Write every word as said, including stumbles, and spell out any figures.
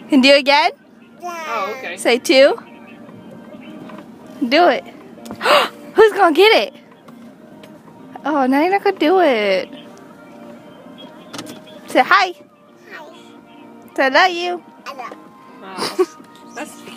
Can you do it again? Oh, okay. Say two. Do it. Who's gonna get it? Oh, now you're not gonna do it. Say hi. Hi. Say I love you. I love. Wow. That's